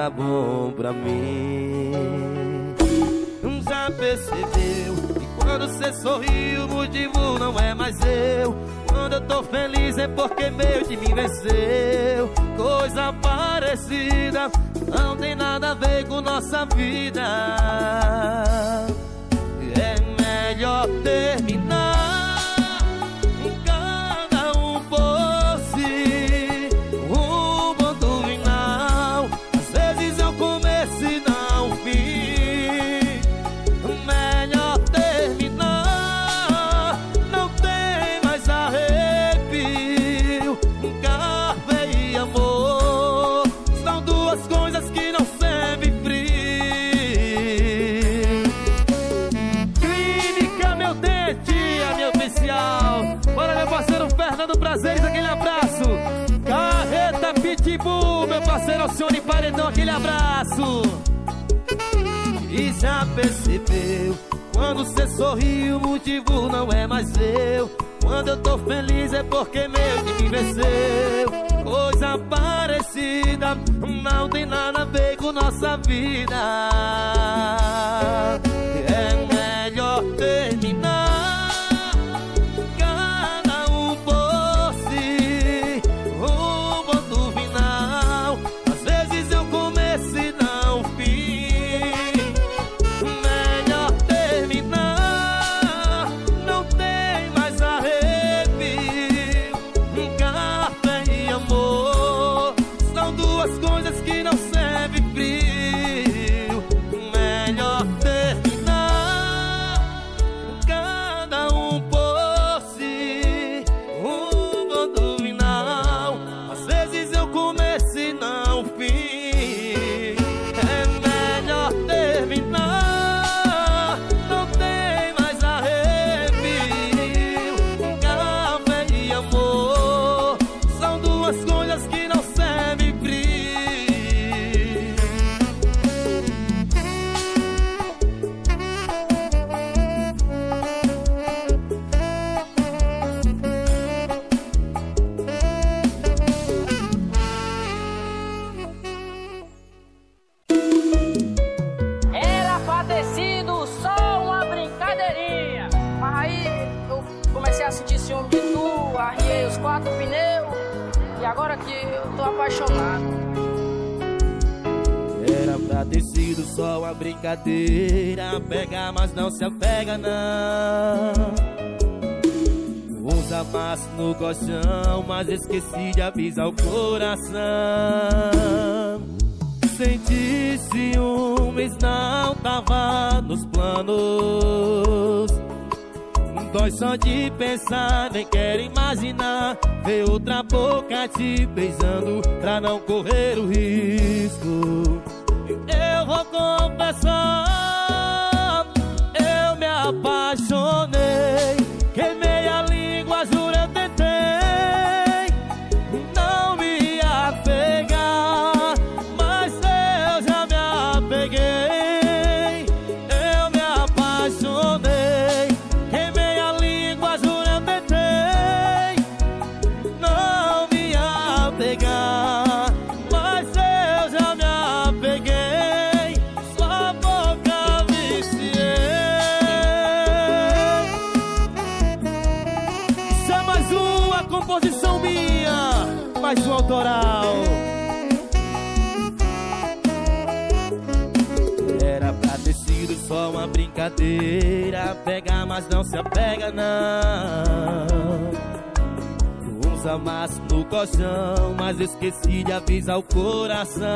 tá bom pra mim. Já percebeu que quando cê sorri o motivo não é mais eu? Quando eu tô feliz é porque meio de mim venceu. Coisa parecida não tem nada a ver com nossa vida. É melhor terminar, cada um por si, rumo do final. Às vezes é o começo e não o fim. Melhor terminar, não tem mais arrepio. Café e amor são duas coisas que não servem frio. Clínica Meu Dente, a minha oficial. Bora, meu parceiro Fernando Prazeres, aquele abraço. Carreta Pitbull, meu parceiro Alcione Paredão, aquele abraço. E já percebeu, quando cê sorri o motivo não é mais eu. Quando eu tô feliz é porque meu time venceu. Coisa parecida não tem nada a ver com nossa vida. É melhor terminar, cada um por si, rumo do final. Às vezes eu começo e não o fim. Melhor terminar, não tem mais arrepio. Café e amor são duas coisas que não servem frio. Melhor terminar, cada um por si, rumo do final. Às vezes eu começo e não o fim. É melhor terminar, não tem mais arrepio. Café e amor são duas coisas que não servem frio. Era pra ter sido só uma brincadeirinha, mas aí eu comecei a sentir ciúme de tu, arriei os 4 pneus e agora que eu tô apaixonado. Era pra ter sido só uma brincadeira, pega mas não se apega não. Usa massa no colchão, mas esqueci de avisar o coração. Senti ciúmes, não tava nos planos. Dói só de pensar, nem quero imaginar ver outra boca te beijando pra não correr o risco. Eu vou confessar, eu me apaixonei. Queimei a língua, juro eu tentei não me apegar, mas eu já me apeguei. Eu me apaixonei. Queimei a língua, juro eu tentei não me apegar, mas eu já me apeguei. Sua boca viciei. Isso é mais uma composição minha, mais um autoral. Era pra ter sido só uma brincadeira, pega mas não se apega não. Usa massa no colchão, mas esqueci de avisar o coração.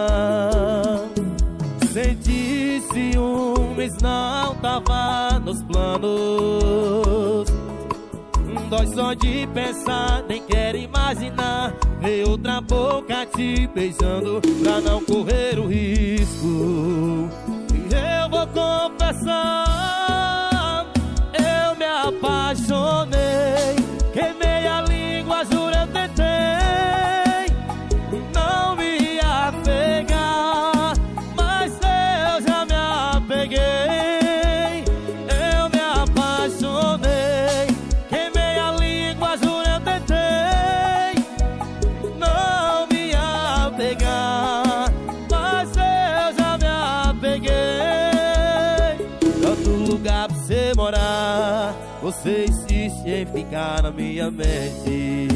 Senti ciúmes, não tava nos planos. Dói só de pensar, nem quero imaginar ver outra boca te beijando pra não correr o risco. Eu vou confessar, eu me apaixonei. Queimei a língua, juro eu tentei não me apegar, mas eu já me apeguei. Eu me apaixonei. Queimei a língua, juro eu tentei não me apegar, mas lugar pra você morar. Você insiste em ficar na minha mente.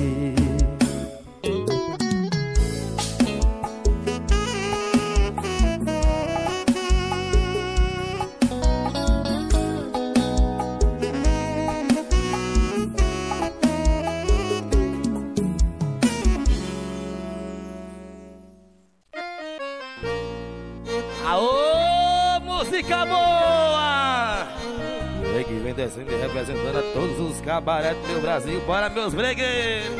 Aô, música boa! E que vem descendo e representando a todos os cabaretes do meu Brasil. Bora, meus bregueiros!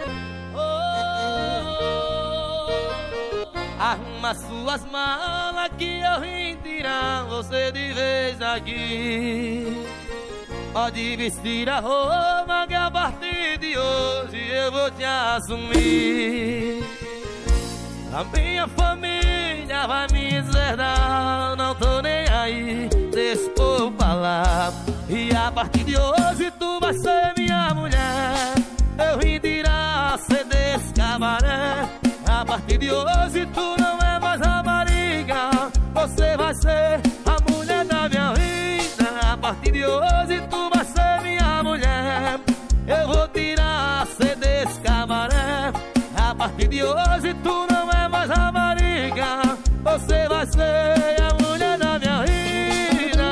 Arruma suas malas que eu vim tirar você de vez aqui. Pode vestir a roupa que a partir de hoje eu vou te assumir. A minha família vai me deserdar, não tô nem aí, deixa o povo falar. E a partir de hoje tu vai ser minha mulher. Eu vim tirar você desse cabaré. A partir de hoje tu não é mais rapariga, você vai ser a mulher da minha vida. A partir de hoje tu vai ser minha mulher. Eu vou tirar você desse cabaré. A partir de hoje tu não é mais rapariga, você vai ser a mulher da minha vida.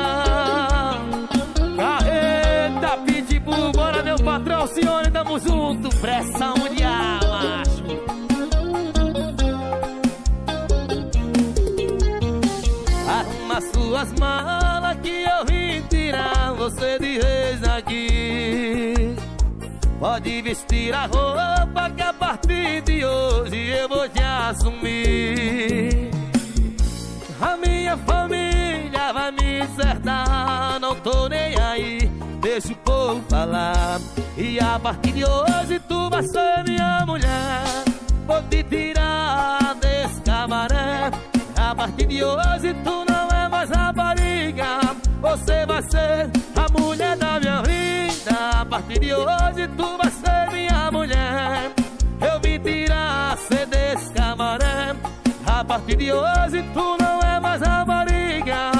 Carreta, Pitbull, bora meu patrão, Cione, tamo junto. Pressão mundial, macho. Arruma suas malas que eu vim tirar você de vez aqui. Pode vestir a roupa que a partir de hoje eu vou te assumir. A minha família vai me deserdar, não tô nem aí, deixa o povo falar. E a partir de hoje tu vai ser minha mulher. Vou te tirar desse cabaré. A partir de hoje tu não é mais rapariga, você vai ser a mulher da minha vida. A partir de hoje tu vai ser minha mulher. Eu vim tirar você desse cabaré. A partir de hoje tu não é mais rapariga.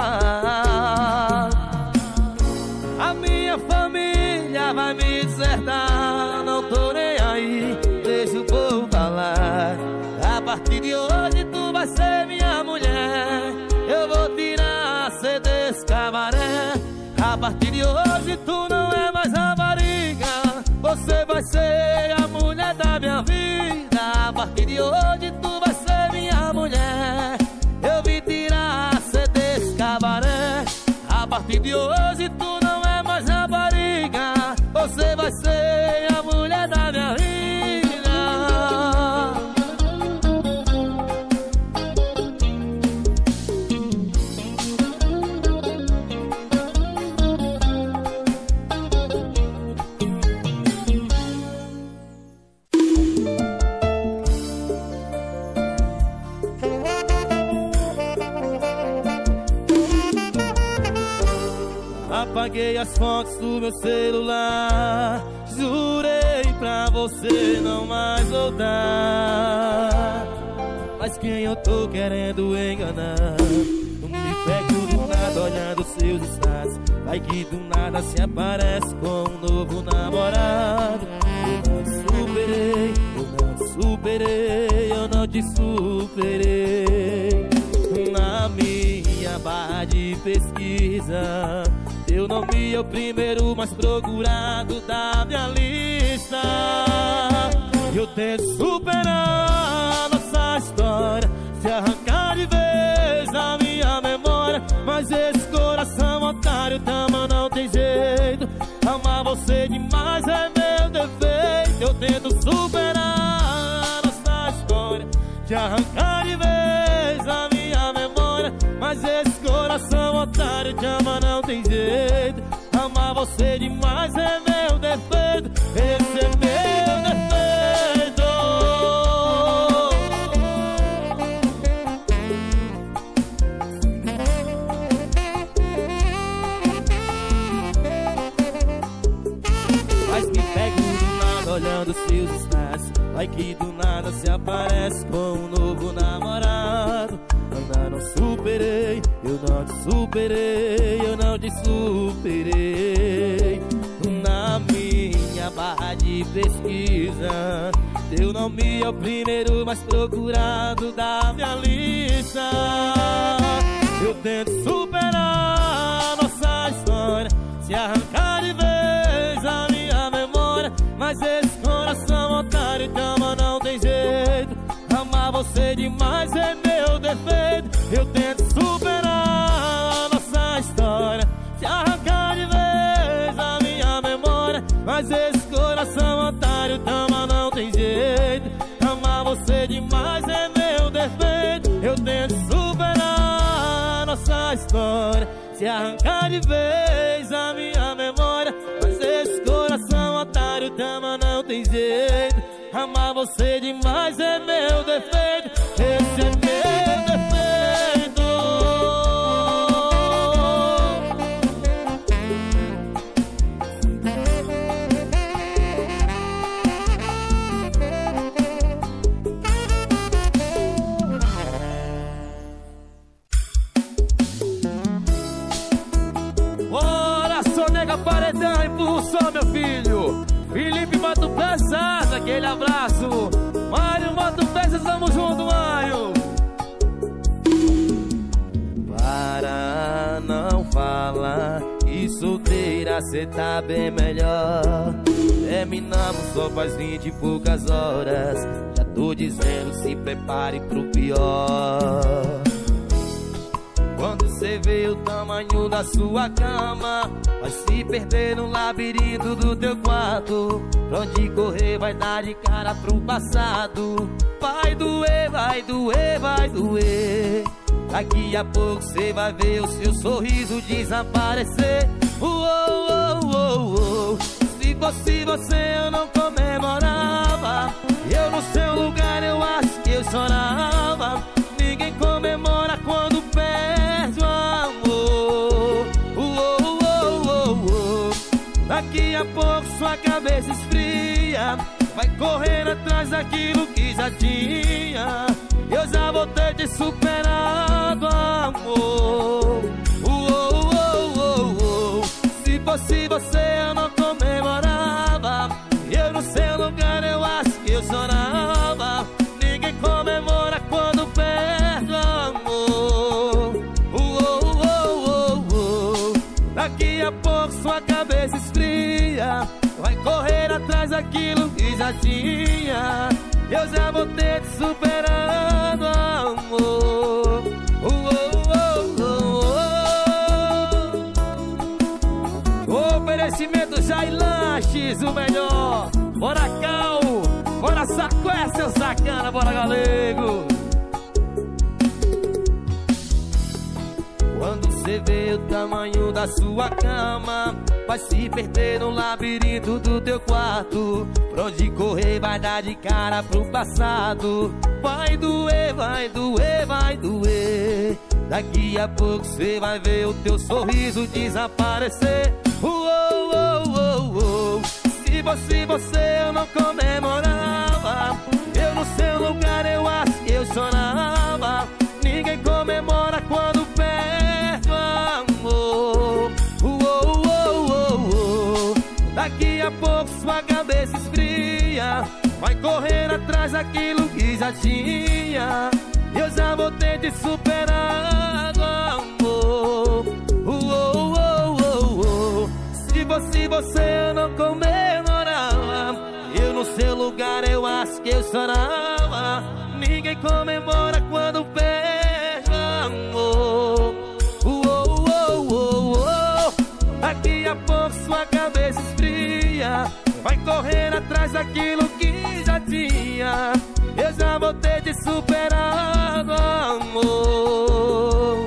A minha família vai me deserdar, não tô nem aí, deixa o povo falar. A partir de hoje tu vai ser minha mulher. Eu vou tirar você desse cabaré. A partir de hoje tu não é mais rapariga, você vai ser a mulher da minha vida. A partir de hoje tu vai ser minha mulher. Eu vim tirar você desse cabaré. A partir de hoje tu não é mais rapariga, você vai ser a mulher da minha vida. Apaguei as fotos do meu celular, jurei pra você não mais voltar. Mas quem eu tô querendo enganar? Não me pego do nada olhando seus status. Vai que do nada se aparece com um novo namorado. Eu não te superei, eu não te superei, eu não te superei. Na minha barra de pesquisa teu nome é o primeiro mais procurado da minha lista. Eu tento superar nossa história, se arrancar de vez da minha memória. Mas esse coração otário tamo não tem jeito. Amar você demais é meu defeito. Eu tento superar nossa história, se arrancar de vez da minha memória. Mas esse coração otário te ama, não tem jeito. Amar você demais é meu defeito. Esse é meu defeito. Mas me pego do nada olhando seus status. Vai que do nada se aparece com um novo namorado. Andando superei, eu não te superei, eu não te superei. Na minha barra de pesquisa, teu nome é o primeiro mais procurado da minha lista. Eu tento superar nossa história, se arrancar de vez a minha memória, mas esse coração otário te ama, não tem jeito. Amar você demais é meu defeito. Eu tento superar nossa história, se arrancar de vez a minha memória, mas esse coração otário te ama, não tem jeito. Amar você demais é meu defeito. Eu tento superar nossa história, se arrancar de vez a minha memória, mas esse coração otário te ama, não tem jeito. Amar você demais é meu defeito. Esse é meu defeito. Paredão, impulsou, meu filho. Felipe Moto Peças, aquele abraço. Mário Moto Peças, tamo junto, Mário. Para, não fala que solteira cê tá bem melhor. Terminamos só faz 20 e poucas horas. Já tô dizendo, se prepare pro pior. Quando cê vê o tamanho da sua cama, vai se perder no labirinto do teu quarto. Pra onde correr vai dar de cara pro passado. Vai doer, vai doer, vai doer. Daqui a pouco cê vai ver o seu sorriso desaparecer. Se fosse você eu não comemorava. Eu no seu lugar eu acho que eu chorava. Ninguém comemora quando perde o amor. Daqui a pouco sua cabeça esfria, vai correndo atrás daquilo que já tinha. Eu já vou ter te superado, amor. Se fosse você eu não comemorava. Eu no seu lugar eu acho que eu chorava. Ninguém comemora quando perde o amor. Daqui a pouco sua cabeça esfria, vai correr atrás daquilo que já tinha. Eu já vou ter te superado, amor. Oferecimento Jair Lanches, o melhor. Bora Cal, bora Sacué, seu sacana, bora galego. Quando cê vê o tamanho da sua cama, vai se perder no labirinto do teu quarto. Pra onde correr vai dar de cara pro passado. Vai doer, vai doer, vai doer. Daqui a pouco cê vai ver o teu sorriso desaparecer. Se fosse você eu não comemorava. Eu no seu lugar eu acho que eu chorava. Ninguém comemora quando perde o amor. Daqui a pouco sua cabeça esfria, vai correr atrás daquilo que já tinha. Eu já vou ter te superado, amor. Se fosse você eu não comemorava. Eu no seu lugar eu acho que eu chorava. Ninguém comemora quando perde o amor. Daqui a pouco sua cabeça esfria, vai correr atrás daquilo que já tinha. Eu já vou ter te superado, amor.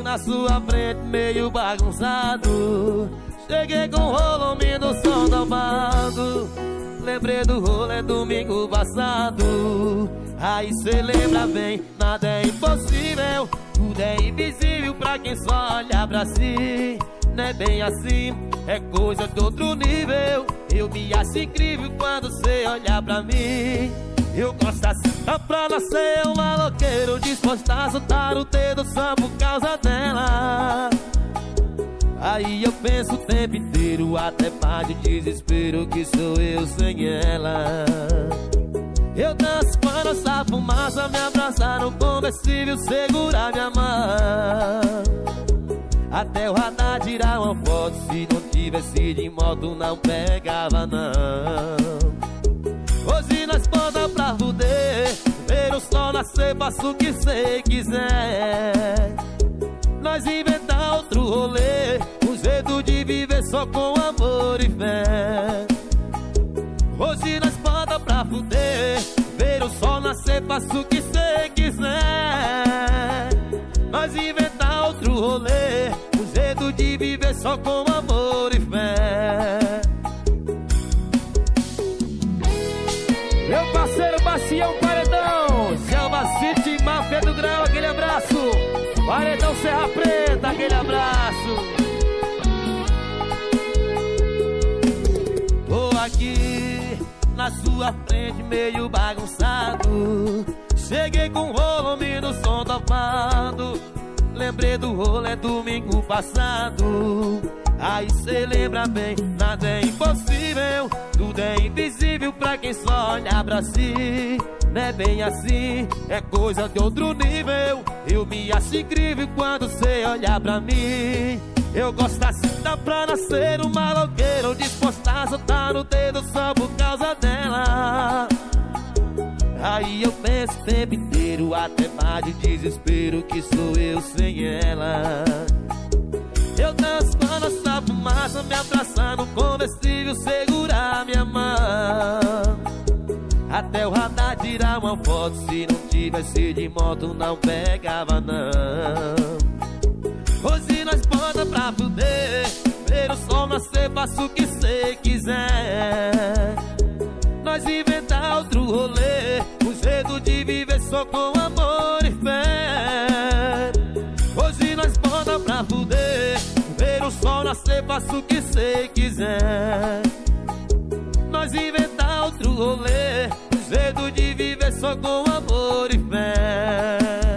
na sua frente meio bagunçado. Cheguei com o volume do som dobrado. Lembrei do rolê domingo passado. Aí cê lembra bem, nada é impossível. Tudo é invisível pra quem só olha pra si. Não é bem assim, é coisa de outro nível. Eu me acho incrível quando cê olha pra mim. Eu gosto assim, dá pra nascer um maloqueiro disposto a soltar o dedo só por causa dela. Aí eu penso o tempo inteiro, até mais de desespero, que sou eu sem ela. Eu danço quando essa fumaça me abraçar no conversível, segurar minha mão. Até o radar tirar uma foto, se não tivesse de moto não pegava não. Hoje nós bota pra fuder, ver o sol nascer, faça o que cê quiser. Nós inventar outro rolê, um jeito de viver só com amor e fé. Hoje nós bota pra fuder, ver o sol nascer, faça o que cê quiser. Nós inventar outro rolê, um jeito de viver só com amor e fé. Meu parceiro Bacião Paredão, Selva City, Máfia do Grau, aquele abraço. Paredão Serra Preta, aquele abraço. Tô aqui na sua frente meio bagunçado. Cheguei com o volume do som topado. Lembrei do rolê domingo passado. Aí cê lembra bem, nada é impossível. Tudo é invisível pra quem só olha pra si. Não é bem assim, é coisa de outro nível. Eu me acho incrível quando cê olha pra mim. Eu gosto assim, dá pra nascer um maloqueiro disposto a soltar o dedo só por causa dela. Aí eu penso o tempo inteiro, até mais de desespero, que sou eu sem ela. Eu danço quando essa fumaça me abraçar no conversível, segurar minha mão. Até o radar tirar uma foto, se não tivesse de moto não pegava não. Hoje nós bota pra fuder, ver o sol nascer, faça o que cê quiser. Nós inventar outro rolê, um jeito de viver só com amor e fé. Hoje nós bota pra fuder, ver o sol nascer, faça o que cê quiser. Nós inventar outro rolê, um jeito de viver só com amor e fé.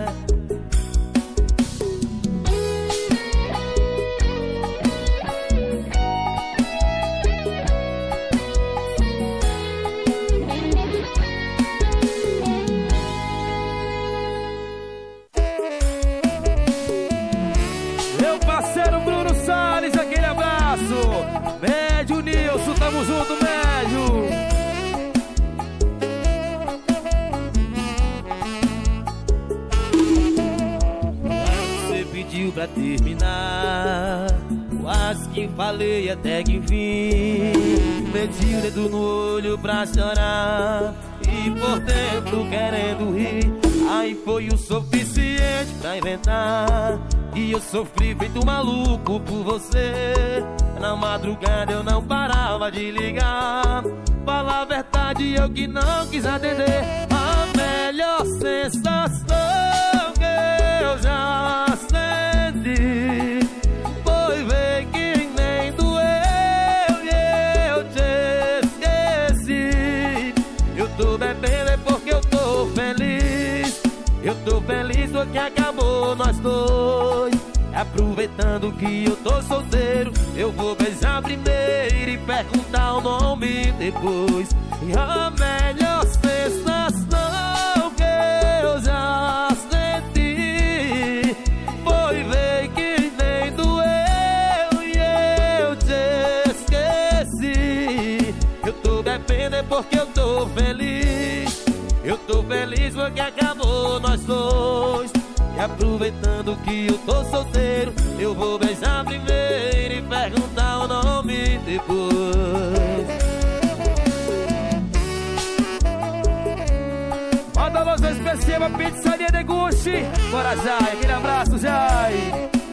Meu parceiro Bruno Salles, aquele abraço. Médio Nilson, tamo junto, Médio. Você pediu pra terminar, quase que falei até que enfim. Meti o dedo no olho pra chorar e por dentro querendo rir. Aí foi o suficiente pra inventar e eu sofri feito maluco por você. Na madrugada eu não parava de ligar. Falar a verdade eu que não quis atender. A melhor sensação que eu já senti foi ver que nem doeu e eu te esqueci. Eu tô bebendo é porque eu tô feliz. Eu tô feliz porque acabou nós dois. Aproveitando que eu tô solteiro, eu vou beijar primeiro e perguntar o nome depois. E a melhor sensação que eu já senti foi ver que nem doeu e eu te esqueci. Eu tô bebendo é porque eu tô feliz. Eu tô feliz porque acabou nós dois. E aproveitando que eu tô solteiro, eu vou beijar primeiro e perguntar o nome depois. Manda você especial pra pizzaria de Gucci. Bora, Jai, aquele abraço, Jai.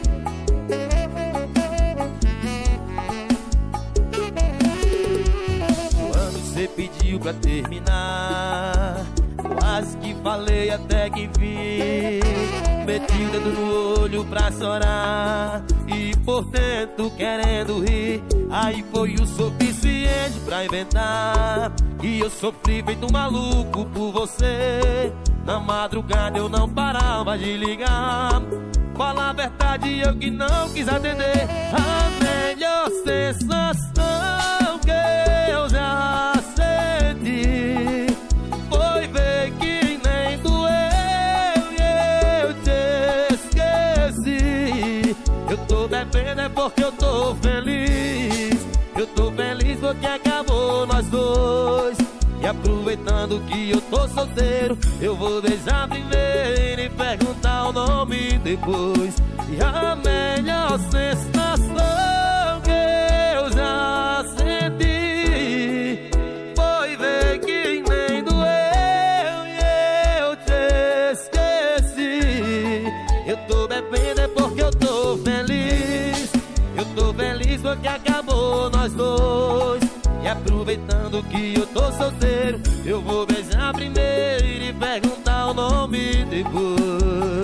Quando você pediu pra terminar, quase que falei até que enfim. Meti o dedo no olho pra chorar e por dentro querendo rir. Aí foi o suficiente pra inventar que eu sofri feito um maluco por você. Na madrugada eu não parava de ligar. Fala a verdade, eu que não quis atender. A melhor sensação que eu já senti foi ver que nem doeu e eu te esqueci. Eu tô bebendo é porque eu tô feliz. Eu tô feliz porque acabou nós dois. E aproveitando que eu tô solteiro, eu vou beijar primeiro e perguntar o nome depois. E a melhor sensação que eu já senti foi ver que nem doeu e eu te esqueci. Eu tô bebendo é porque eu tô feliz. Eu tô feliz porque acabou nós dois. E aproveitando que eu tô solteiro, eu vou beijar primeiro e perguntar o nome depois.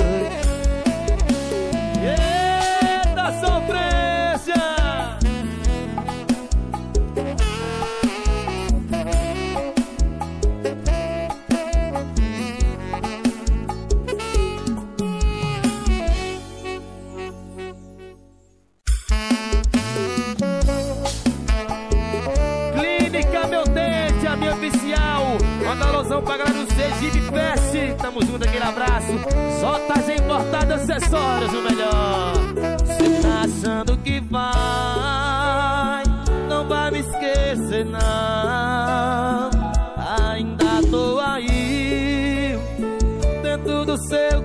Eita sofrência! Minha oficial, manda alusão pra galera do Sergipe Fest. Tamo junto, aquele abraço. JG Importado Acessórios, o melhor. Cê tá achando que não vai me esquecer não. Ainda tô aí, dentro do seu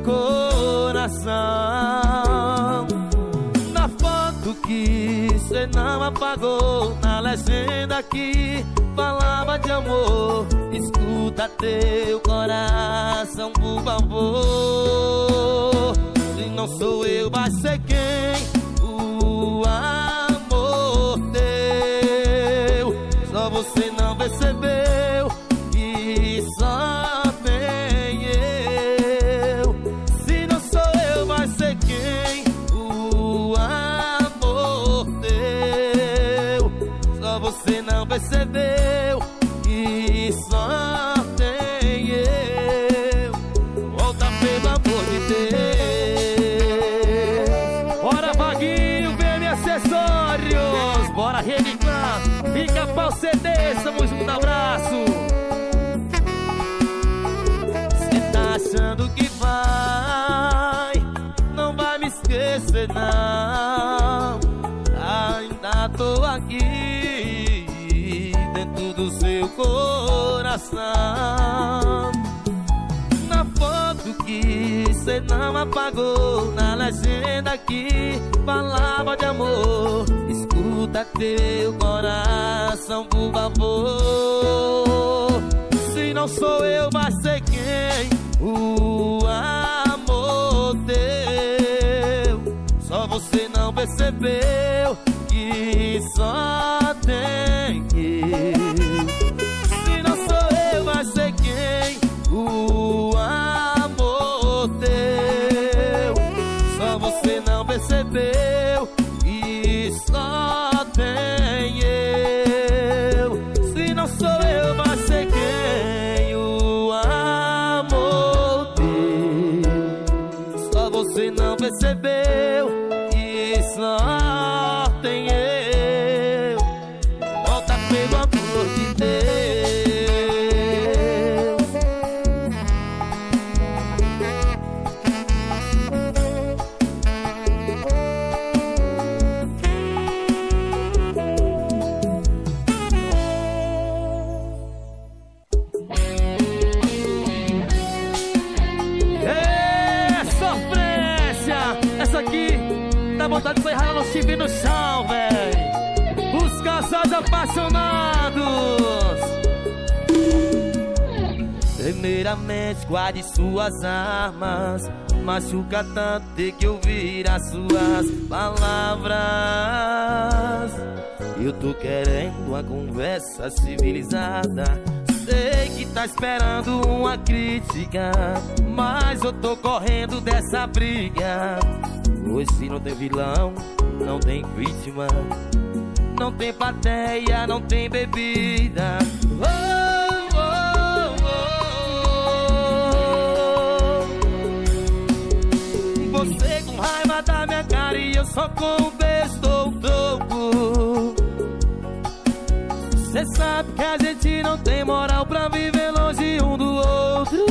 coração. Na foto que cê não apagou, na legenda aqui falava de amor. Escuta teu coração, por favor. Se não sou eu, vai ser quem? O amor teu. Só você não percebeu que só tem eu. Se não sou eu, vai ser quem? O amor teu. Só você não percebeu que só tem eu. Volta pelo amor de Deus. Bora Vaguinho, VM Acessórios. Bora reciclar, fica pau CD. Estamos junto, abraço. Cê tá achando que não vai me esquecer não. Ainda tô aqui dentro do seu coração. Na foto que cê não apagou, na legenda que falava de amor. Escuta teu coração, por favor. Se não sou eu, vai ser quem? O amor teu. Só você não percebeu que só tem eu. Se não sou eu, vai ser quem? O amor teu. Só você não percebeu que só tem eu. Se não sou eu, vai ser quem? O amor teu. Só você não percebeu que só tem eu. Volta pelo amor de Deus. Essa aqui dá vontade de ferrar no chifre no chão, véi. Os casais apaixonados. Primeiramente guarde suas armas, Machuca tanto ter que ouvir as suas palavras. Eu tô querendo uma conversa civilizada. Sei que tá esperando uma crítica, mas eu tô correndo dessa briga. Hoje não tem vilão, não tem vítima, não tem plateia, não tem bebida. Oh, oh, oh, oh. Você com raiva da minha cara e eu só com um beijo dou um troco. Cê sabe que a gente não tem moral pra viver longe um do outro.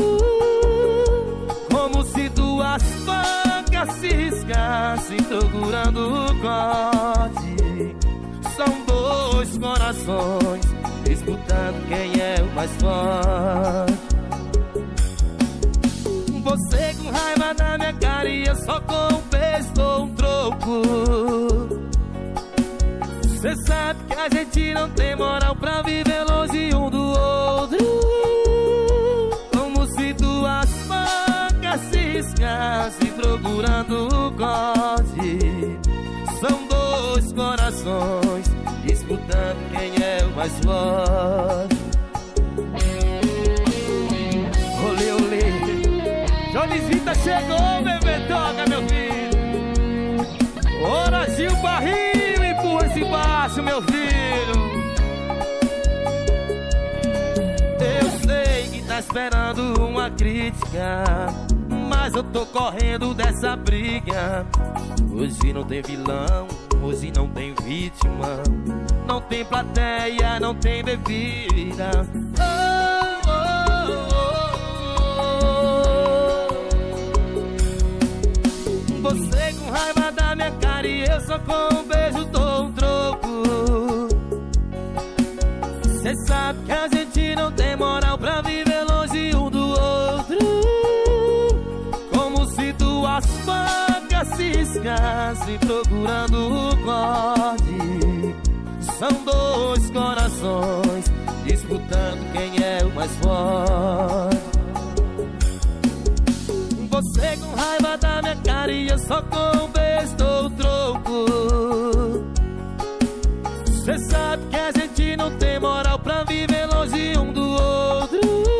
Como se duas facas se riscassem procurando o corte. São dois corações disputando quem é o mais forte. Você com raiva da minha cara e eu só com um beijo dou um troco. Cê sabe que a gente não tem moral pra viver longe um do outro. Como se duas facas se riscassem procurando o corte. São dois corações disputando quem é o mais forte. Olê, olê, Johnnyzita chegou, bebê, toca, meu filho. Ora, Gil Barril, empurra esse baixo, meu filho. Eu sei que tá esperando uma crítica, mas eu tô correndo dessa briga. Hoje não tem vilão, hoje não tem vítima, não tem plateia, não tem bebida. Oh, oh, oh, oh. Você com raiva da minha cara e eu só com um beijo dou um troco. Cê sabe que a gente não tem moral pra viver longe um do outro. Como se duas facas se riscassem procurando o corte. São dois corações disputando quem é o mais forte. Você com raiva da minha cara e eu só com um beijo dou troco. Cê sabe que a gente não tem moral pra viver longe um do outro.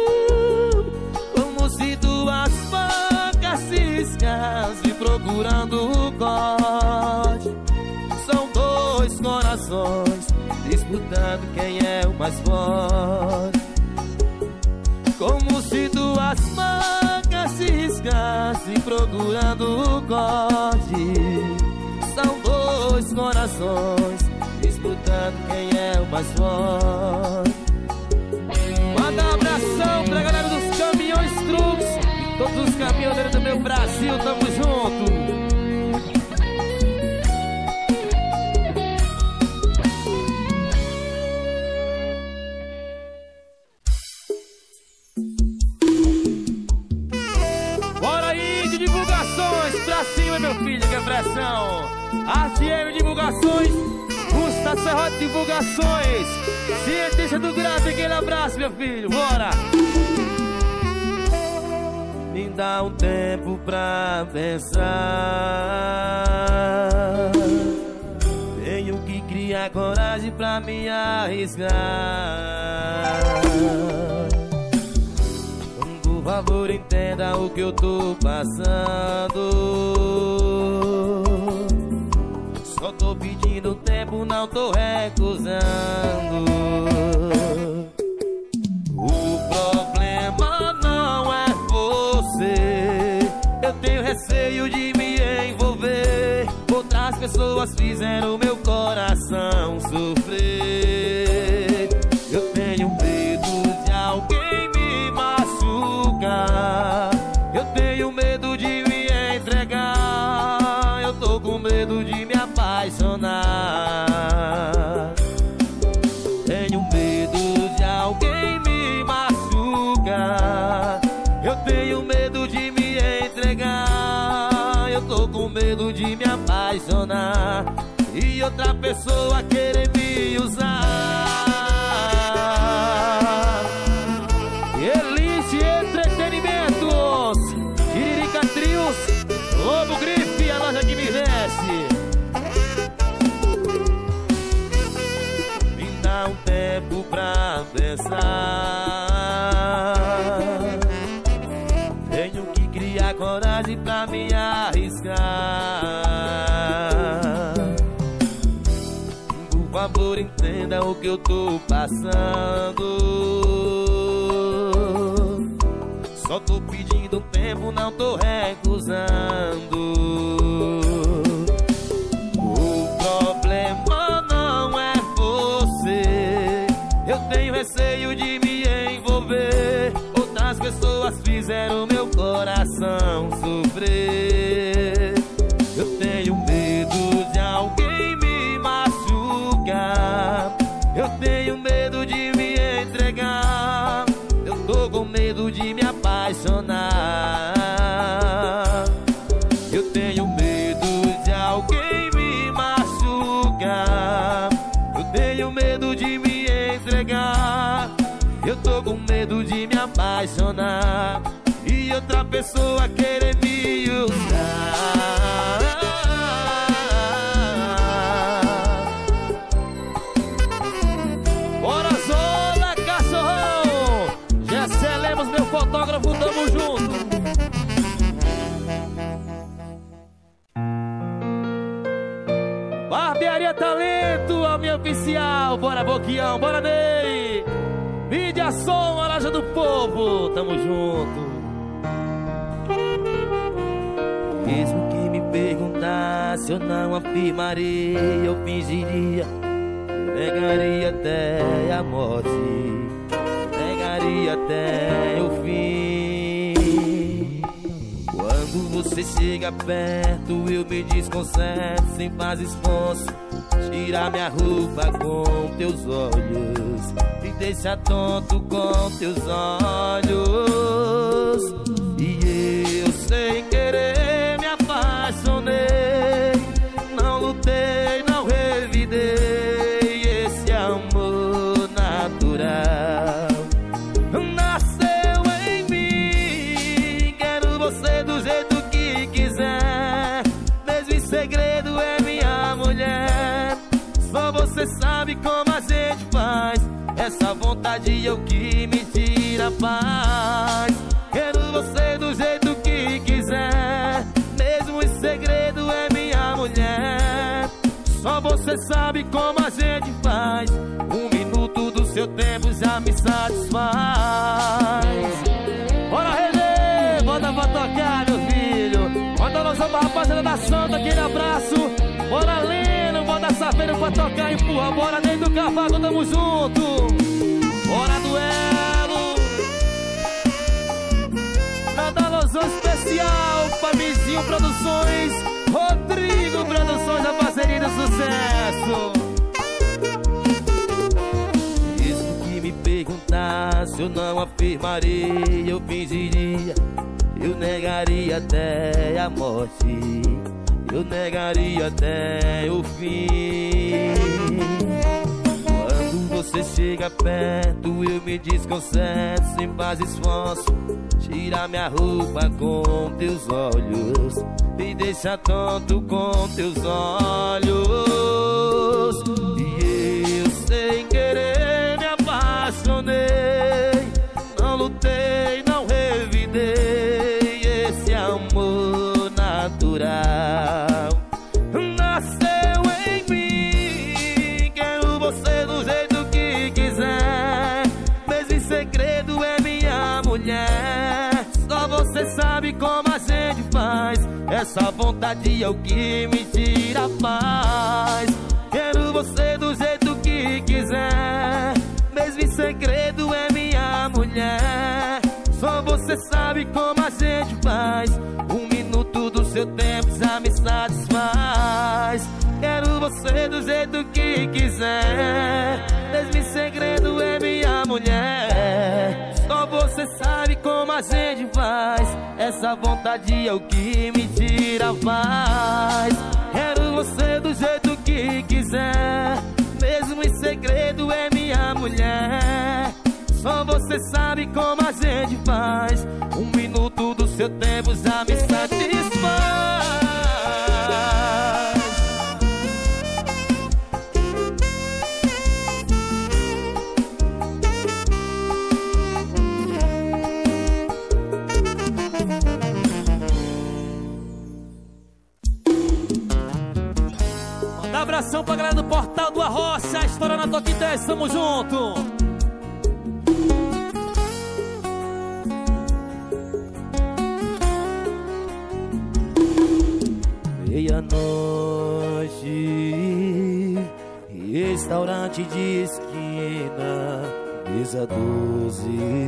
Como se duas facas se riscassem procurando o corte. São dois corações disputando quem é o mais forte. Como se duas facas se riscassem procurando o corte. São dois corações disputando quem é o mais forte. Manda um abração pra galera dos caminhões truques e todos os caminhoneiros do meu Brasil, tamo junto. Pra cima, meu filho, que é pressão. ATM Divulgações, Gustavo Serrote Divulgações, cientista do gráfico, aquele abraço, meu filho, bora. Me dá um tempo pra pensar. Tenho que criar coragem pra me arriscar. Por favor, entenda o que eu tô passando. Só tô pedindo tempo, não tô recusando. O problema não é você. Eu tenho receio de me envolver. Outras pessoas fizeram meu coração sofrer. Eu tenho medo de alguém me machucar. Eu tenho medo de me entregar. Eu tô com medo de me apaixonar. Tenho medo de alguém me machucar. Eu tenho medo de me entregar. Eu tô com medo de me apaixonar e outra pessoa querer me usar. Elite Entretenimentos, Tiririca Trios, tempo pra pensar. Tenho que criar coragem pra me arriscar. Por favor, entenda o que eu tô passando. Só tô pedindo tempo, não tô recusando. O problema não é você. Eu tenho receio de me envolver. Outras pessoas fizeram meu coração sofrer. Eu tenho medo de alguém me machucar. Eu tenho medo de me entregar. Eu tô com medo de me apaixonar. Eu tenho medo de alguém me machucar. Eu tenho medo de me entregar. Eu tô com medo de me apaixonar e outra pessoa querer me usar. Bora, Zola, cachorrão! Gessé Lemos, meu fotógrafo, tamo junto! Barbearia Talento, a minha oficial. Bora, Boquião, bora, Ney! Mídia Som, a loja do povo, tamo junto. Mesmo que me perguntasse, eu não afirmaria, eu fingiria, eu negaria até a morte, negaria até o fim. Quando você chega perto, eu me desconcentro, sem fazer esforço, tirar minha roupa com teus olhos, me deixa tonto com teus olhos. E eu sem querer me apaixonei, não lutei, não revidei. Esse amor natural nasceu em mim. Quero você do jeito que quiser, mesmo em segredo é minha mulher. Só você sabe como a gente faz, essa vontade é o que me tira a paz. Quero você do jeito que quiser, mesmo em segredo é minha mulher. Só você sabe como a gente faz, um minuto do seu tempo já me satisfaz. Bora, Renê, bota pra tocar, meu filho. Bota nossa rapaziada da Santa, aquele abraço. Bora, Leno, bota safeiro pra tocar, empurra. Bora, dentro do cavaco, tamo junto. Bora, duelo. Nada alusão especial, Famizinho Produções, Rodrigo Produções, a parceria do sucesso. Mesmo que me perguntasse, eu não afirmaria, eu fingiria, eu negaria até a morte, eu negaria até o fim. Quando você chega perto, eu me desconcentro, sem fazer esforço, tira minha roupa com teus olhos, me deixa tonto com teus olhos. E eu sem querer me apaixonei, não lutei, não revidei. Esse amor natural nasceu em mim. Quero você do jeito que quiser, mesmo em segredo é minha mulher. Só você sabe como a gente faz, essa vontade é o que me tira a paz. Quero você do jeito que quiser, mesmo em segredo é minha mulher. Só você sabe como a gente faz, um minuto do seu tempo já me satisfaz. Quero você do jeito que quiser, mesmo em segredo é minha mulher. Só você sabe como a gente faz, essa vontade é o que me tira a paz. Quero você do jeito que quiser, mesmo em segredo é minha mulher. Só você sabe como a gente faz, um minuto do seu tempo já me satisfaz. beijão pra galera do Portal do Arrocha, a história na Toque 10, tamo junto. Meia-noite, restaurante de esquina, mesa 12,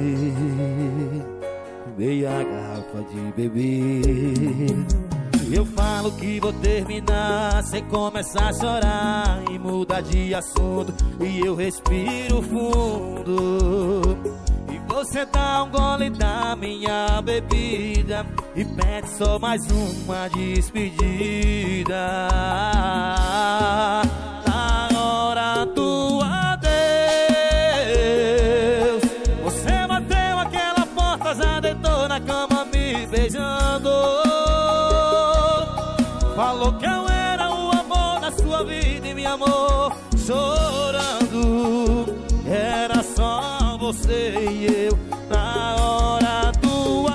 meia garrafa de bebê. Eu falo que vou terminar, cê começa a chorar e muda de assunto, e eu respiro fundo. E você dá um gole da minha bebida e pede só mais uma despedida. Na hora do adeus, você bateu aquela porta, já deitou na cama me beijando. Falou que eu era o amor da sua vida e me amou chorando. Era só você e eu na hora do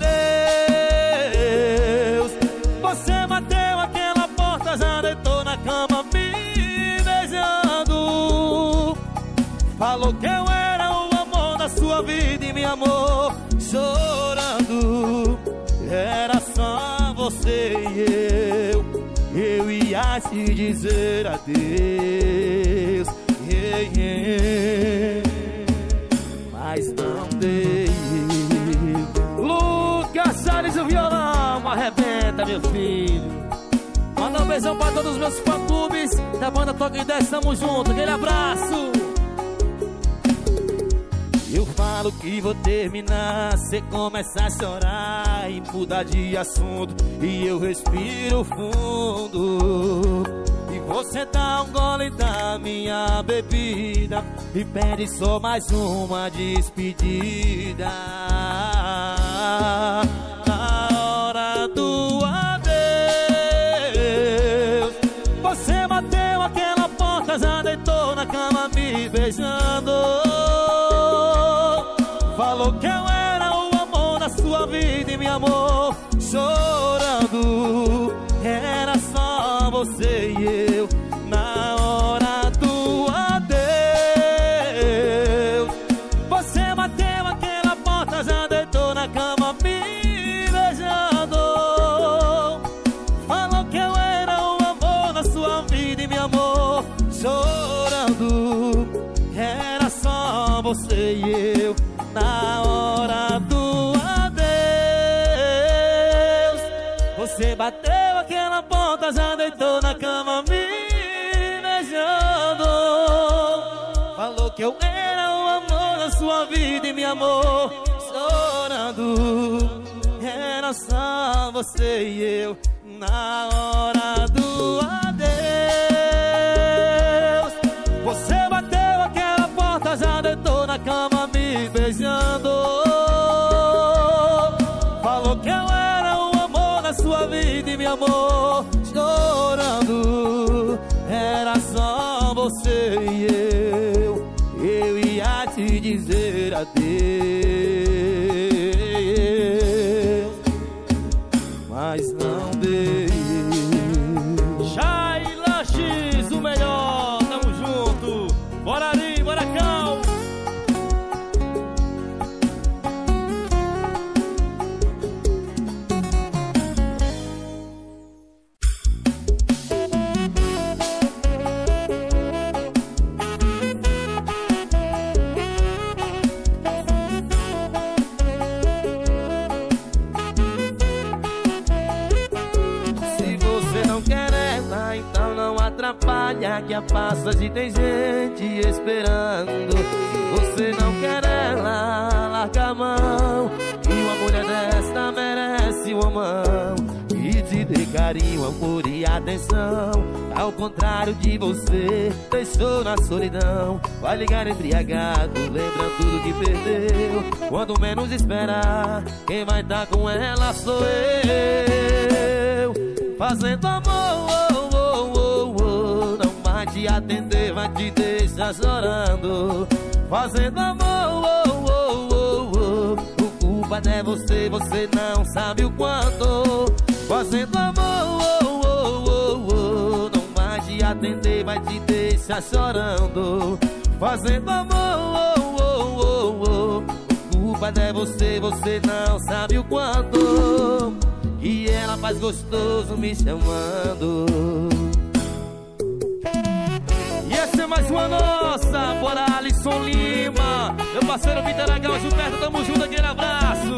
adeus. Você bateu aquela porta, já deitou na cama me beijando. Falou que eu era o amor da sua vida e me amou chorando. Era só você e eu ia te dizer adeus, mas não dei. Lucas Salles, o violão, arrebenta, meu filho. Manda um beijão pra todos os meus fã-clubes da banda Toque 10, tamo junto, aquele abraço. Eu falo que vou terminar, cê começa a chorar e muda de assunto, e eu respiro fundo. E você dá um gole da minha bebida e pede só mais uma despedida. Na hora do adeus, você bateu aquela porta, já deitou na cama me beijando. Falou que eu era o amor da sua vida e me amou chorando. Era só você e eu na hora do adeus. Você bateu aquela porta, já deitou na cama me beijando. Falou que eu era o amor da sua vida e me amou chorando. Era só você e eu na hora do adeus. Você bateu aquela porta, já deitou na cama me beijando. Falou que eu era o amor da sua vida e me amou chorando. Era só você e eu na hora do adeus. Você bateu aquela porta, já deitou na cama me beijando. Falou que eu era o amor da sua vida e me amou chorando. Era só você e eu ia te dizer adeus, mas não dei. Shaila X, o melhor, tamo junto. Bora ali, bora cá. Atrapalha que a passagem tem gente esperando. Você não quer ela, larga a mão. E uma mulher desta merece uma mão e te dê carinho, amor e atenção. Ao contrário de você, deixou na solidão. Vai ligar embriagado, lembrando tudo que perdeu. Quando menos esperar, quem vai estar com ela sou eu. Fazendo amor, não vai te atender, vai te deixar chorando. Fazendo amor, o culpa é você, você não sabe o quanto. Fazendo amor, não vai te atender, vai deixa chorando, fazendo amor. Culpa é você, você não sabe o quanto que ela faz gostoso me chamando. E essa é mais uma nossa, bora Alisson Lima, meu parceiro Vitor Aragão, Gilberto, tamo junto, aquele abraço.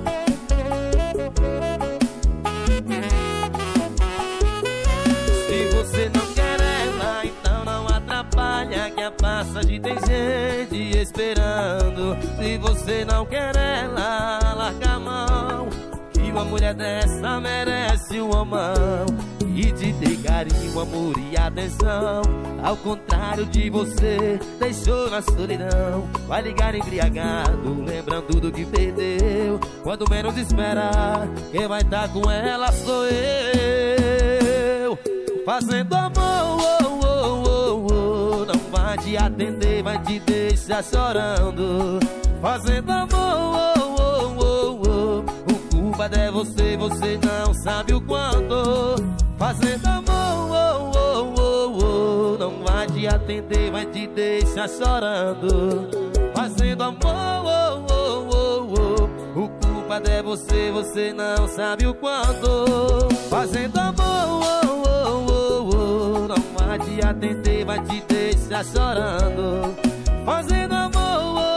Se você não quer ela, então não atrapalha, que a passagem tem gente esperando. Se você não quer ela, larga a mão, que uma mulher dessa merece um amão e te dê carinho, amor e atenção. Ao contrário de você, deixou na solidão. Vai ligar embriagado, lembrando do que perdeu. Quando menos esperar, quem vai estar com ela sou eu. Fazendo amor, não vai te atender, vai te deixar chorando. Fazendo amor, o culpa é você, você não sabe o quanto. Fazendo amor, não vai te atender, vai te deixar chorando. Fazendo amor, o culpa é você, você não sabe o quanto. Fazendo amor, não vai te atender, vai te deixar chorando. Fazendo amor,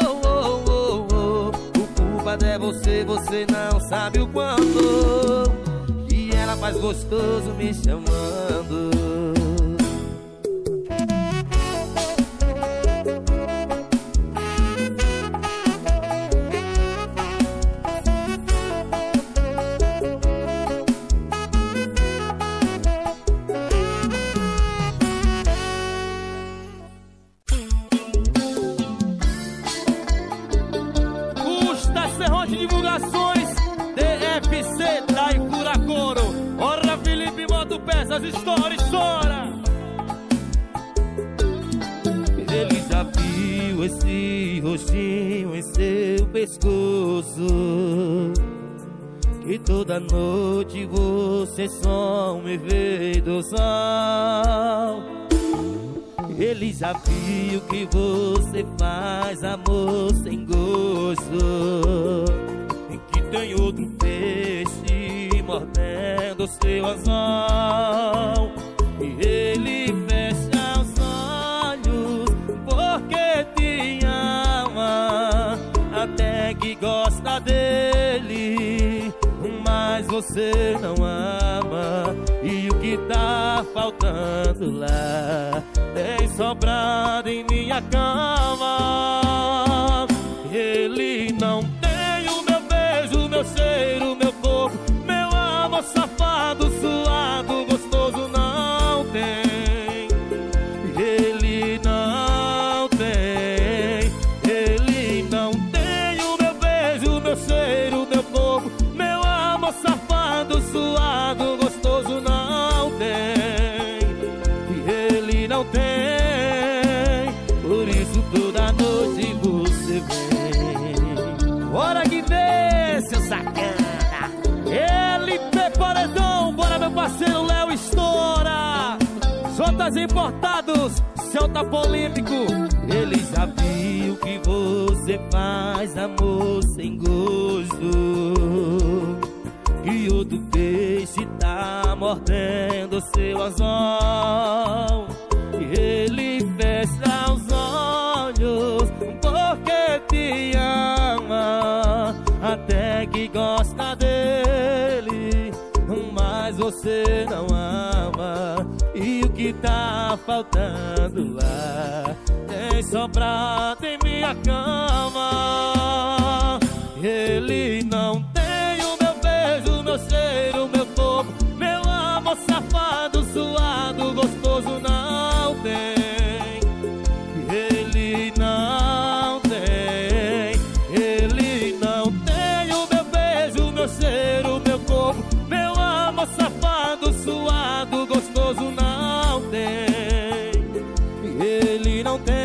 o culpa é você, você não sabe o quanto que ela faz gostoso me chamando. Divulgações DFC Taikura Coro. Ora Felipe, bota o pé, as histórias, chora. Ele já viu esse rostinho em seu pescoço, que toda noite você só me vê do sol. Ele já viu que você faz amor sem gosto, que tem outro peixe mordendo seu anzol. E ele fecha os olhos porque te ama, até que gosta dele, mas você não ama. E o que tá faltando lá tem sobrado em minha cama. Ele não tem o meu beijo, meu cheiro, meu corpo, meu amor safado, suado, gostoso, não tem. Ele não tem. Ele não tem o meu beijo, meu cheiro, meu corpo, meu amor safado, suado, gostoso, não tem. Ele não tem. Por isso toda noite você vem. Bora que vem, seu sacana. LP Paredão, bora meu parceiro Léo estoura. Jotas importados, Celta polêmico. Ele já viu que você faz amor sem gosto, que outro peixe tá mordendo seu anzol. E ele fecha os olhos porque te ama, até que gosta dele, mas você não ama. E o que tá faltando lá tem sobrado em minha cama. Ele não tem o meu beijo, meu cheiro, meu corpo, meu amor safado, suado, gostoso, não tem. Ele não tem. Ele não tem o meu beijo, meu cheiro, meu corpo, meu amor safado, suado, gostoso, não tem. Ele não tem.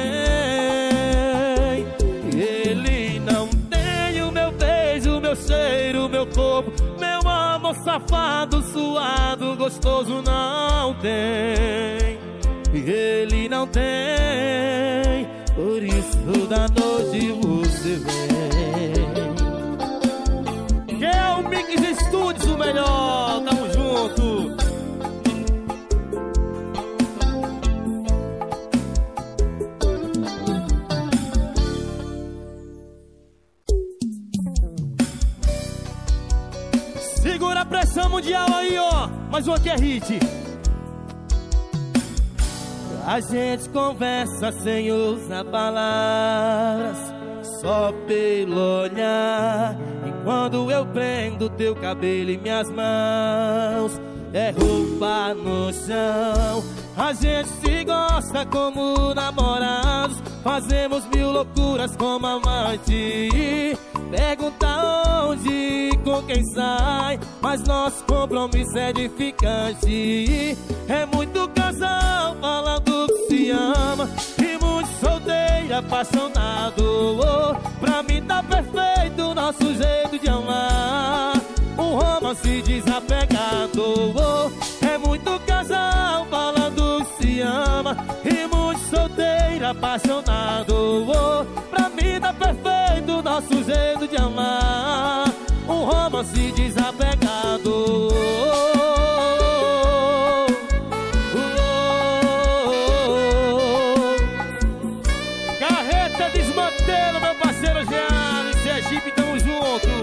Ele não tem o meu beijo, meu cheiro, meu corpo, meu amor safado, suado, gostoso, não tem. e ele não tem. Por isso da noite você vem. Que é o Mix Studios, o melhor, tamo junto. Segura a pressão mundial aí, ó. Mais uma que é hit. A gente conversa sem usar palavras, só pelo olhar. E quando eu prendo teu cabelo em minhas mãos, é roupa no chão. A gente se gosta como namorados, fazemos mil loucuras como amante. Pergunta onde, com quem sai, mas nosso compromisso é edificante. É muito casal falando que se ama, e muito solteiro apaixonado. Oh, pra mim tá perfeito o nosso jeito de amar, um romance desapegado. Oh, é muito casal falando que se ama, e muito solteiro apaixonado. Oh, pra mim tá perfeito o nosso jeito de amar, um romance desapegado. Carreta Desmantelo, meu parceiro Jean, em Sergipe, tamo junto.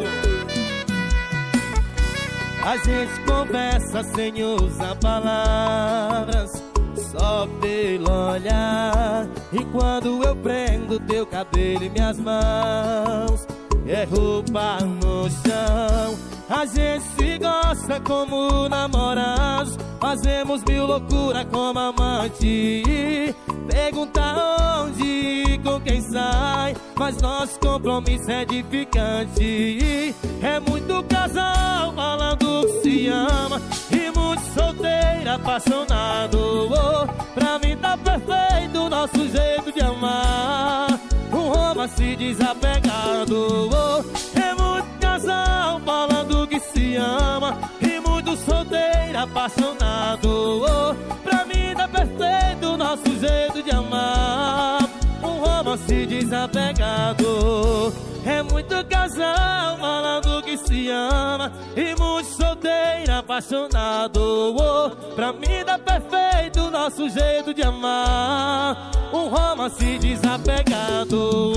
A gente conversa sem usar palavras, só pelo olhar. E quando eu prendo teu cabelo em minhas mãos, é roupa no chão. A gente se gosta como namorados, fazemos mil loucuras como amante. Pergunta onde, com quem sai, mas nosso compromisso é edificante. É muito casal falando que se ama, e muito solteiro apaixonado. Oh, pra mim tá perfeito o nosso jeito de amar, um romance desapegado. Oh, é muito casal falando que se ama, e muito solteiro apaixonado. Oh, pra mim tá perfeito o nosso jeito de amar, um romance desapegado. É muito casal falando que se ama, e muito solteiro apaixonado. Oh, pra mim tá perfeito o nosso jeito de amar, um romance desapegado.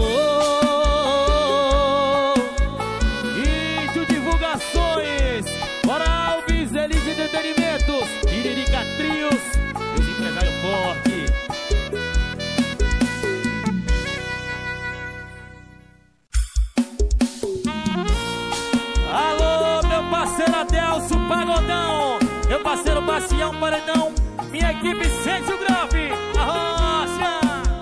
Índio Divulgações, bora Alves, Elite Entretenimentos, Iririca Trios, os empresários fortes. Alô, meu parceiro Adelso Pagodão, meu parceiro Bacião Paredão, minha equipe sente o grave, a rocha.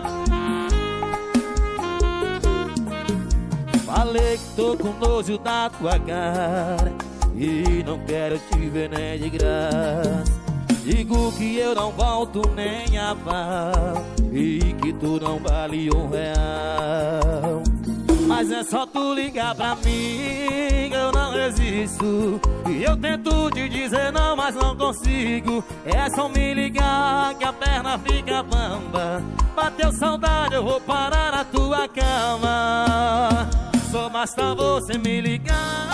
Falei que tô com nojo da tua cara e não quero te ver nem de graça. Digo que eu não volto nem a pau e que tu não vale R$1. Mas é só tu ligar pra mim, eu não resisto. E eu tento te dizer não, mas não consigo. É só me ligar que a perna fica bamba. Bateu saudade, eu vou parar na tua cama. Só basta você me ligar,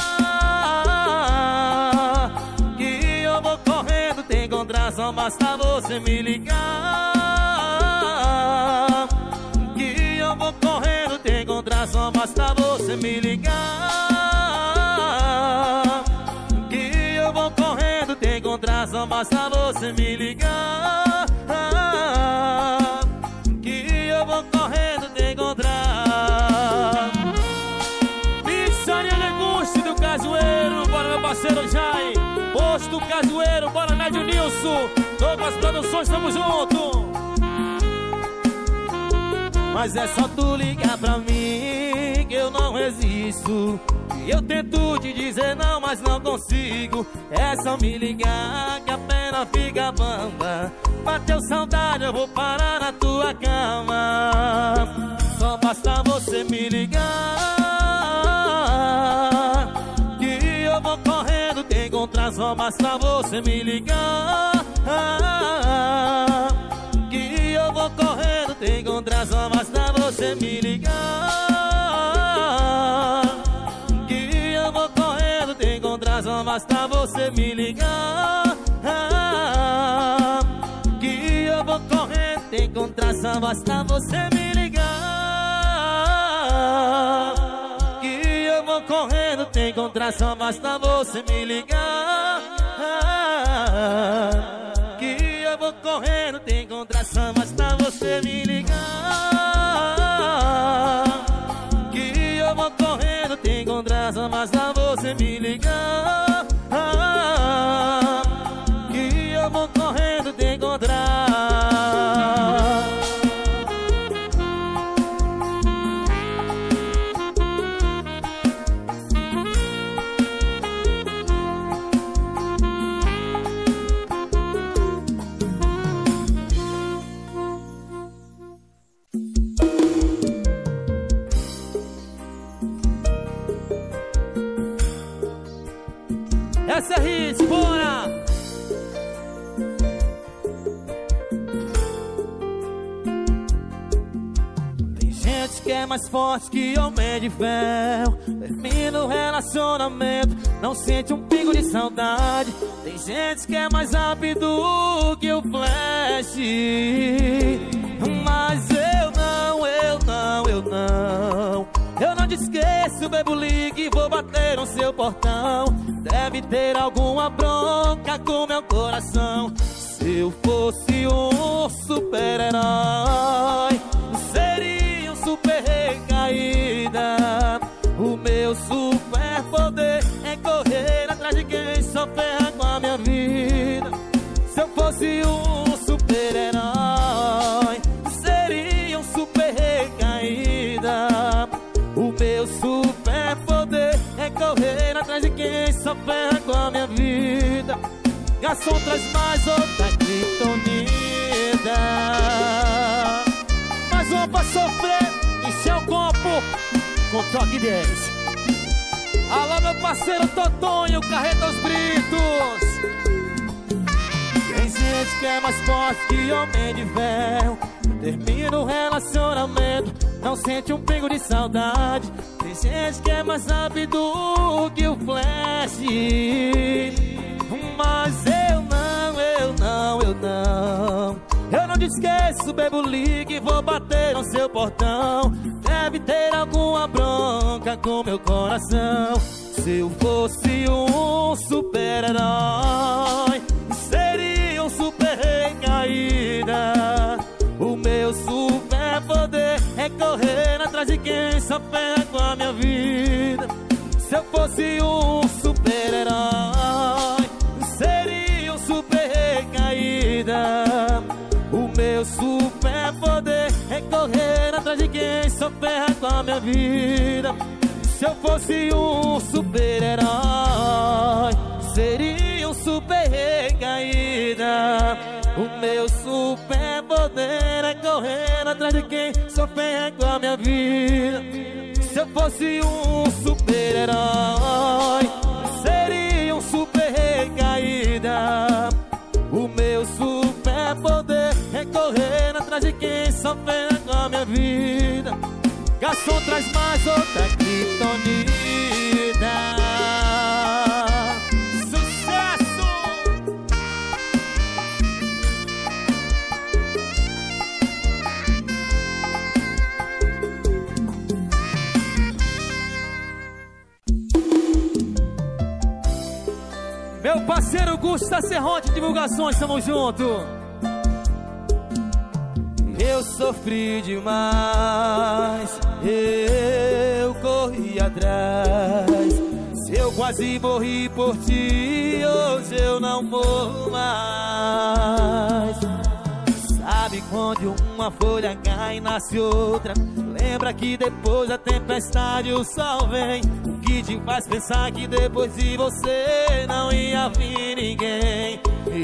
que eu vou correndo te encontrar. Só basta você me ligar, que eu vou correndo te encontrar. Só basta você me ligar, que eu vou correndo te encontrar. Só basta você me ligar, que eu vou correndo te encontrar. Pizzaria Deguste do Cajueiro, bora meu parceiro Jai. Posto Cajueiro, bora Médio Nilson. Douglas Produções, tamo junto. Mas é só tu ligar pra mim que eu não resisto. E eu tento te dizer não, mas não consigo. É só me ligar que a pena fica bamba. Bateu saudade, eu vou parar na tua cama. Só basta você me ligar, que eu vou correndo te encontrar. Só basta você me ligar, que encontrar, só basta você me ligar. Que eu vou correndo te encontrar, só basta você me ligar. Que eu vou correndo te encontrar, só basta você me ligar. Que eu vou correndo te encontrar, só basta você me ligar. Que eu vou correndo te encontrar, só basta você me ligar. Que eu vou correndo te encontrar, só basta você me ligar. Que eu vou correndo te encontrar. Essa é hit, bora! Tem gente que é mais forte que homem de ferro. Termina o relacionamento, não sente um pingo de saudade. Tem gente que é mais rápido que o flash. Mas eu não. Eu não te esqueço, bebo ligue e vou bater no seu portão. Deve ter alguma bronca com meu coração. Se eu fosse um super-herói, seria um super recaída. O meu superpoder é correr atrás de quem só ferra com a minha vida. Se eu fosse um super-herói, seria um super recaída. O meu superpoder é correr atrás de quem só ferra com a minha vida. Garçom, traz mais outra criptonita. Mais uma pra sofrer, encher o copo com toque 10. Alô, meu parceiro Totonho, Carreta aos Britos. Tem gente que é mais forte que homem de ferro. Termina o relacionamento, não sente um pingo de saudade. Tem gente que é mais rápido que o flash. Mas eu não te esqueço, bebo ligue e vou bater no seu portão. Deve ter alguma bronca com meu coração. Se eu fosse um super-herói, seria um super recaída. O meu superpoder é correr atrás de quem só ferra com a minha vida. Se eu fosse um super-herói, seria um super recaída. O meu superpoder é correr atrás de quem só ferra com a minha vida. Se eu fosse um super-herói, seria um super recaída. O meu superpoder é correr atrás de quem só ferra com a minha vida. Se eu fosse um super-herói, seria um super recaída. O meu superpoder é correr atrás de quem só ferra com a minha vida. Garçom, traz mais outra criptonita. Meu parceiro Gusta Serronte, divulgações, tamo junto. Eu sofri demais, eu corri atrás. Se eu quase morri por ti, hoje eu não morro mais. Sabe quando uma folha cai e nasce outra? Lembra que depois da tempestade o sol vem. O que te faz pensar que depois de você não ia vir ninguém?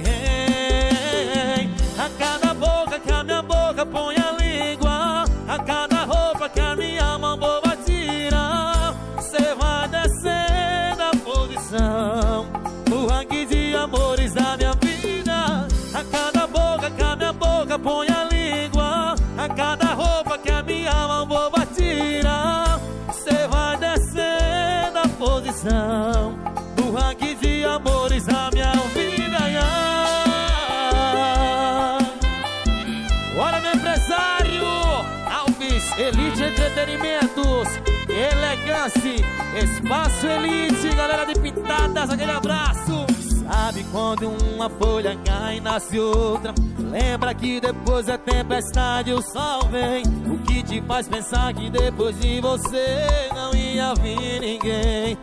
A cada boca que a minha boca põe a língua, a cada roupa que a minha mão boba tira, cê vai descendo a posição, o ranking de amores da minha vida. A cada boca que a minha boca põe a língua, a cada roupa posição no ranking de amores da minha vida. Bora, meu empresário Alves Elite Entretenimentos, Elegância, Espaço Elite, galera de Pintadas, aquele abraço. Sabe quando uma folha cai e nasce outra? Lembra que depois da tempestade o sol vem. O que te faz pensar que depois de você não ia vir ninguém?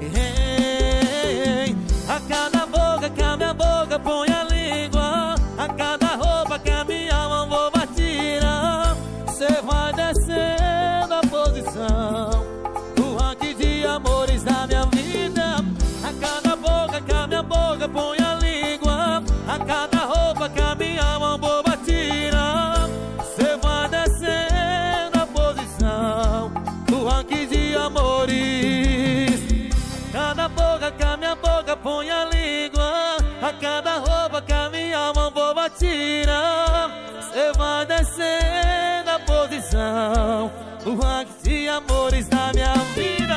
A cada boca que a minha boca põe a língua, a cada roupa que a minha mão vou tirar, cê vai descendo a posição do ranking de amores da minha vida. A cada boca que a minha boca põe a língua, a cada roupa que a minha mão boba tira, cê vai descendo a posição do ranking de amores. Cada boca que a minha boca põe a língua, a cada roupa que a minha mão boba tira, cê vai descendo a posição do ranking de amores da minha vida.